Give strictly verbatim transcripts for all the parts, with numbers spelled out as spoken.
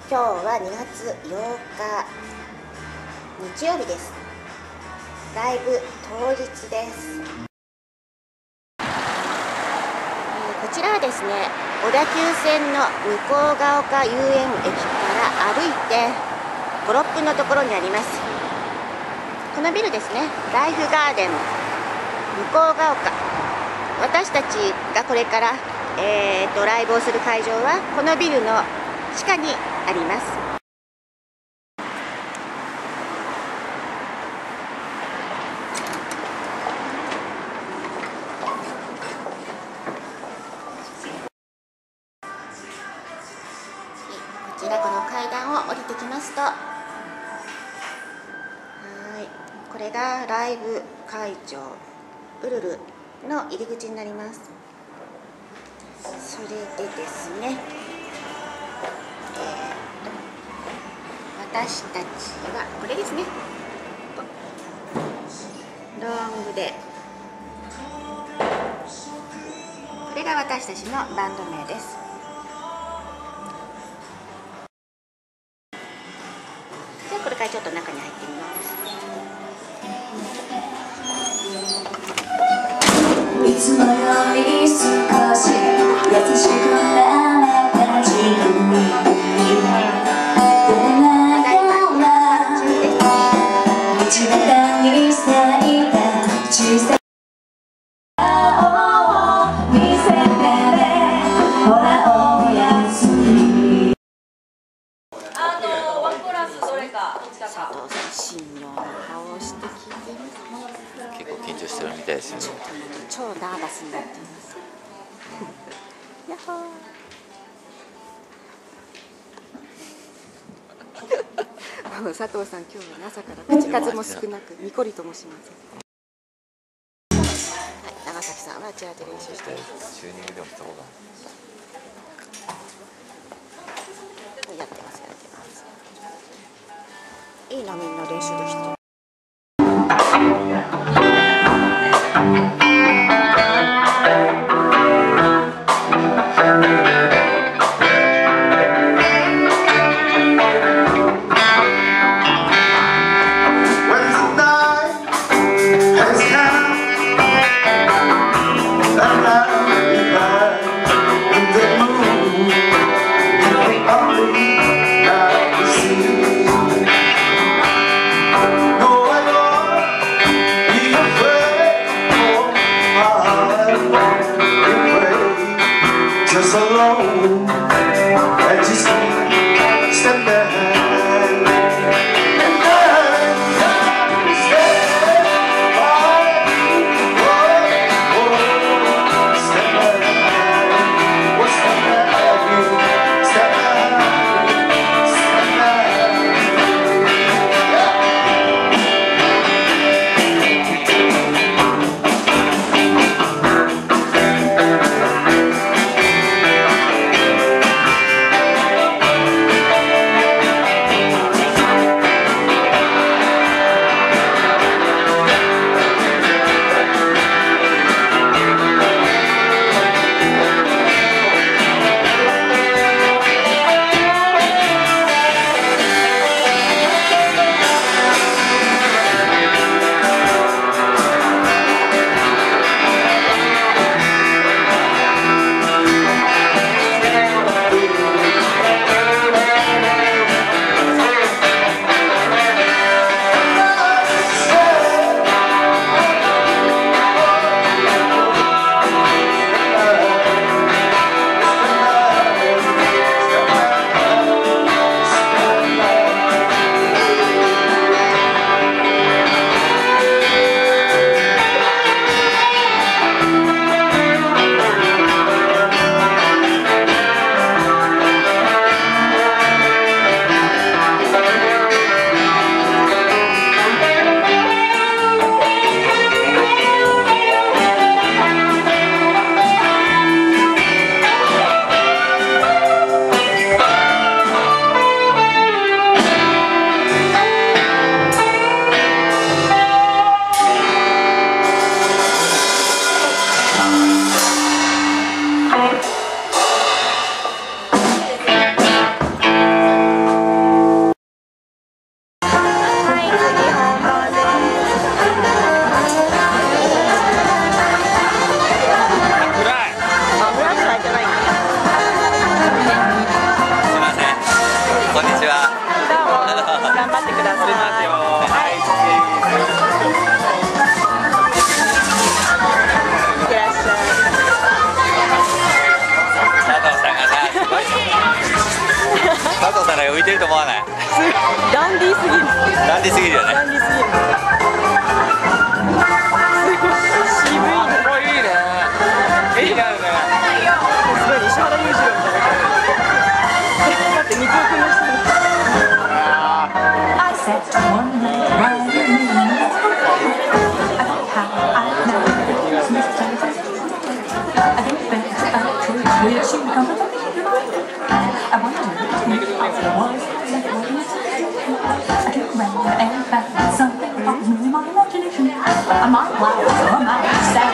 今日はにがつようか日曜日です。ライブ当日です。えー、こちらはですね、小田急線の向ヶ丘遊園駅から歩いてご、ろっぷんのところにあります。このビルですね、ライフガーデン向ヶ丘。私たちがこれから、えー、とライブをする会場はこのビルの地下にあります。こちらこの階段を降りてきますと、はい、これがライブ会場ウルルの入り口になります。それでですね、えー、私たちはこれですね、ロングで、これが私たちのバンド名です。じゃあこれからちょっと中に入ってみます。 いつもより少し優しくなれた自分に出ながら道端に咲いた小さな青を見せてね、ほらおやすみ。 あのワンコーラスどれかどっちだか。 佐藤さん、神妙な顔をして聞いています。 結構緊張してるみたいですよ。 超ナーバスになっています。やっほー。もう佐藤さん、今日は朝から口数も少なくにこりともしません。はい、長崎さんはあちらで練習しています。 チューニングでもした方が。 やってます、やってます。いいな、みんな練習できて。 前浮いてると思わない。 ダンディーすぎる。 ダンディすぎるよね。 ダンディーすぎる。渋いね。 これいいね。いいね。 すごい石原裕次郎みたいな。だって水尾君の下に。 I said one night while you knew how I know. I think back to our trip where she come up. I wonder if it was I took around and found something from my imagination. I'm on wild, so I'm out sad.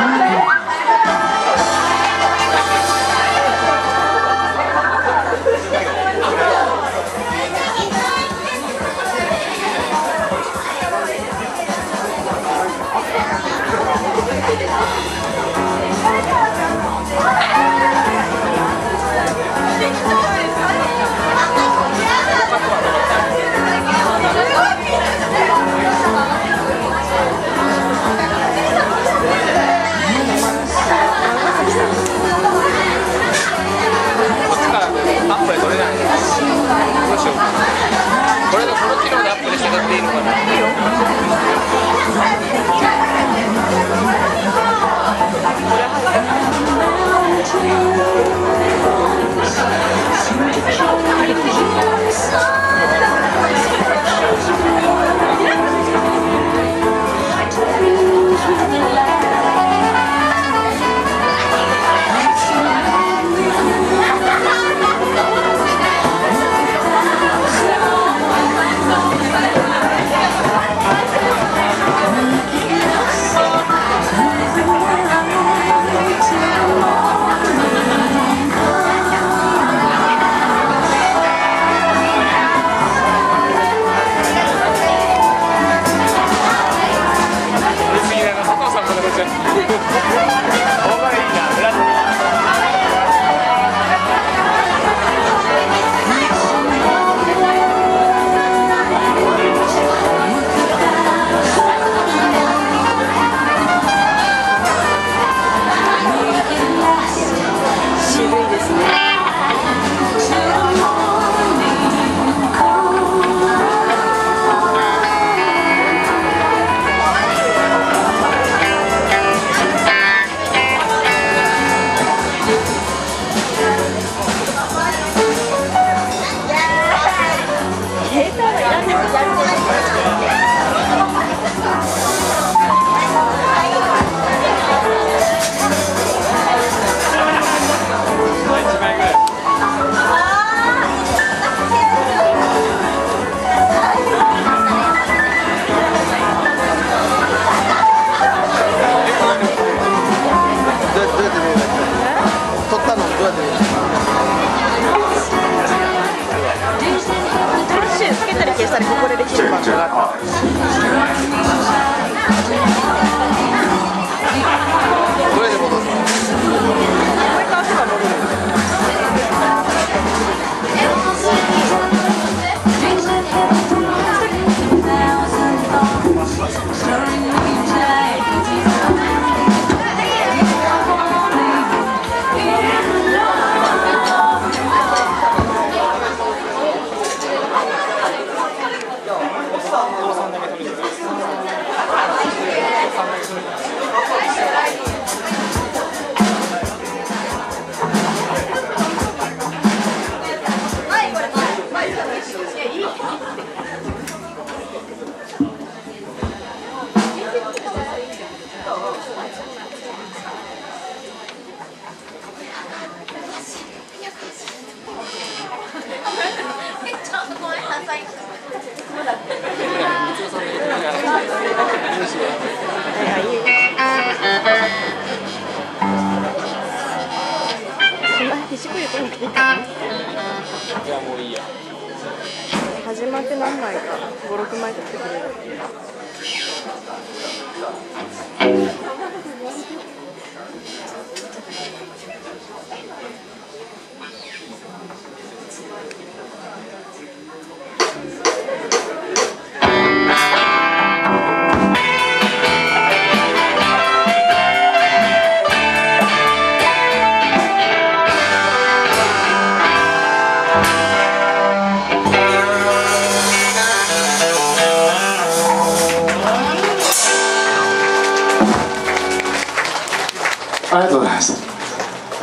始まって何枚かご、ろくまい撮ってくれる。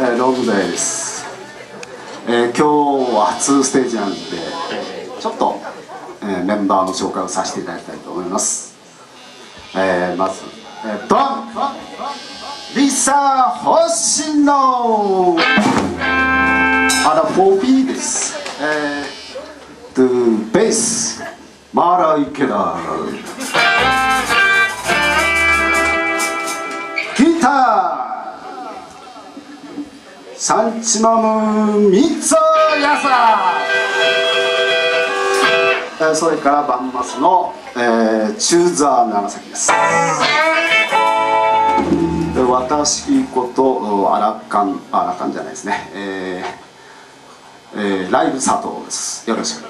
えー、ロングです、えー、今日は初ステージなんで、えー、ちょっと、えー、メンバーの紹介をさせていただきたいと思います。えー、まず、えー、ドンリサ星野あら フォービー です。えー、とベースマラ池田、ギターサンチマムミツヤサ、えー、それからバンマスの、えー、チューザー長崎です。で私ことアラカンアラカンじゃないですね、えーえー、ライブ佐藤です。よろしく。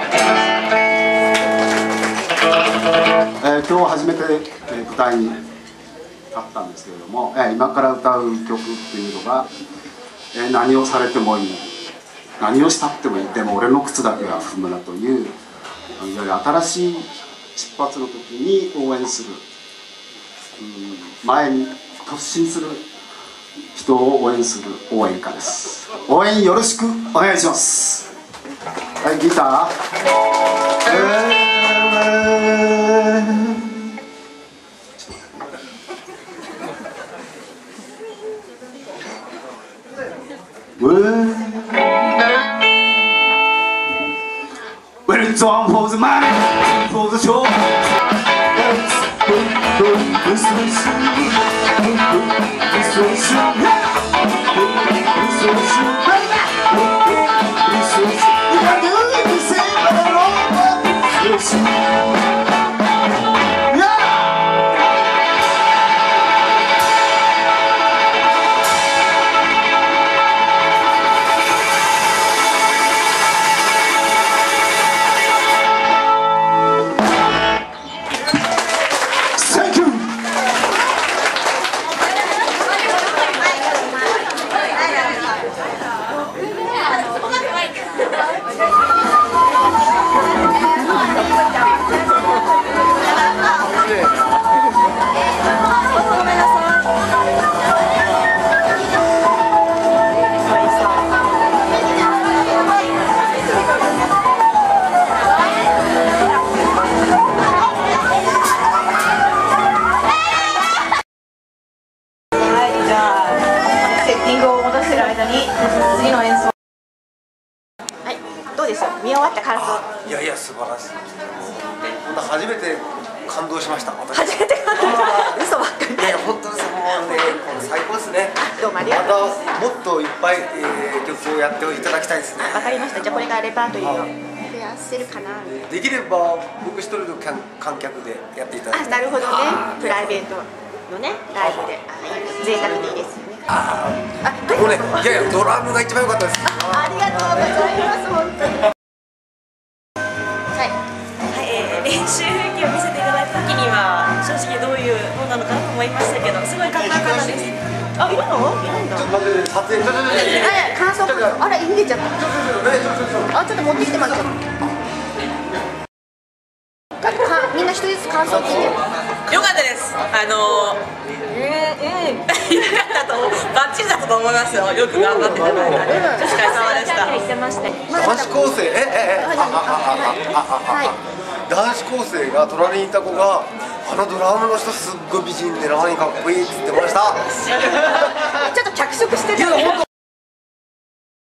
えー、今日初めて、えー、舞台に立ったんですけれども、えー、今から歌う曲っていうのが、えー、何をされてもいい、何をしたってもいい、でも俺の靴だけは踏むなという、いわゆる新しい出発の時に応援する、うん、前に突進する人を応援する応援歌です。応援よろしくお願いします。はい、ギター、えーWell, it's one for the money, for the show. 見終わった感想。 いやいや素晴らしい。初めて感動しました。 初めて感動した。嘘ばっかり。 いやいや本当にそのね、この最高ですね。 どうもありがとうございます。 またもっといっぱい、えー、曲をやっていただきたいですね。 わかりました。じゃあこれからレパートリーを増やせるかな。 できれば僕一人の観客でやっていただきたい。 あ、なるほどね。プライベートのねライブで、贅沢でいいですよね。 ああ、でもね、いやいやドラムが一番良かったです。 ありがとうございます本当に。 練習風景を見せていただいた時には正直どういうものなのかなと思いましたけど、すごいかっこよかったです。 あ、いるの？いるんだ。 ちょっと待って、撮影。 え、感想。あら、逃げちゃった。あ、ちょっと持ってきてもらっちゃった。みんな一人ずつ感想聞いて。 よかったです。あのー、うんうん。よかったと思う。バッチリだったと思いますよ。よく頑張っていただいて。お疲れ様でした。言ってました。 男子高生、えええ、あああああ。男子高生が隣にいた子があのドラムの人すっごい美人で何かっこいいって言ってました。 ちょっと脚色してる。